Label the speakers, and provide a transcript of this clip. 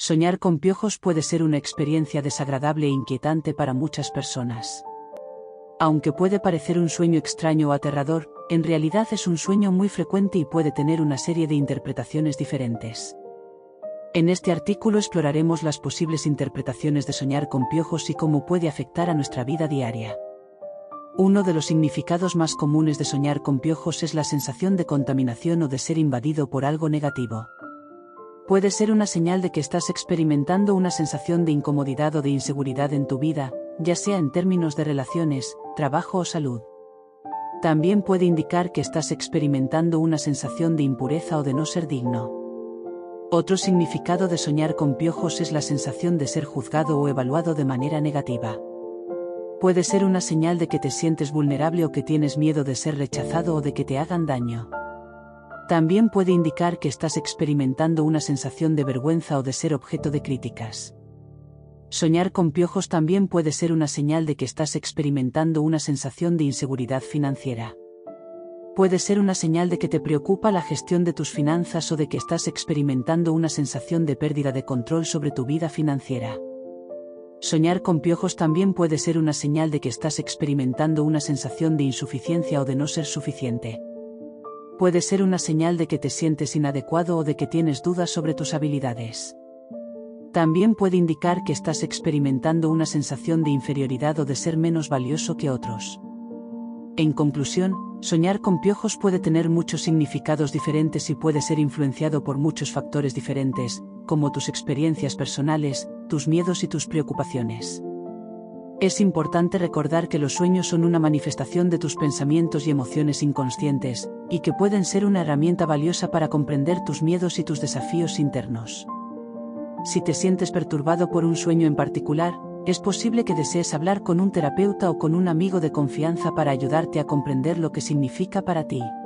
Speaker 1: Soñar con piojos puede ser una experiencia desagradable e inquietante para muchas personas. Aunque puede parecer un sueño extraño o aterrador, en realidad es un sueño muy frecuente y puede tener una serie de interpretaciones diferentes. En este artículo exploraremos las posibles interpretaciones de soñar con piojos y cómo puede afectar a nuestra vida diaria. Uno de los significados más comunes de soñar con piojos es la sensación de contaminación o de ser invadido por algo negativo. Puede ser una señal de que estás experimentando una sensación de incomodidad o de inseguridad en tu vida, ya sea en términos de relaciones, trabajo o salud. También puede indicar que estás experimentando una sensación de impureza o de no ser digno. Otro significado de soñar con piojos es la sensación de ser juzgado o evaluado de manera negativa. Puede ser una señal de que te sientes vulnerable o que tienes miedo de ser rechazado o de que te hagan daño. También puede indicar que estás experimentando una sensación de vergüenza o de ser objeto de críticas. Soñar con piojos también puede ser una señal de que estás experimentando una sensación de inseguridad financiera. Puede ser una señal de que te preocupa la gestión de tus finanzas o de que estás experimentando una sensación de pérdida de control sobre tu vida financiera. Soñar con piojos también puede ser una señal de que estás experimentando una sensación de insuficiencia o de no ser suficiente. Puede ser una señal de que te sientes inadecuado o de que tienes dudas sobre tus habilidades. También puede indicar que estás experimentando una sensación de inferioridad o de ser menos valioso que otros. En conclusión, soñar con piojos puede tener muchos significados diferentes y puede ser influenciado por muchos factores diferentes, como tus experiencias personales, tus miedos y tus preocupaciones. Es importante recordar que los sueños son una manifestación de tus pensamientos y emociones inconscientes, y que pueden ser una herramienta valiosa para comprender tus miedos y tus desafíos internos. Si te sientes perturbado por un sueño en particular, es posible que desees hablar con un terapeuta o con un amigo de confianza para ayudarte a comprender lo que significa para ti.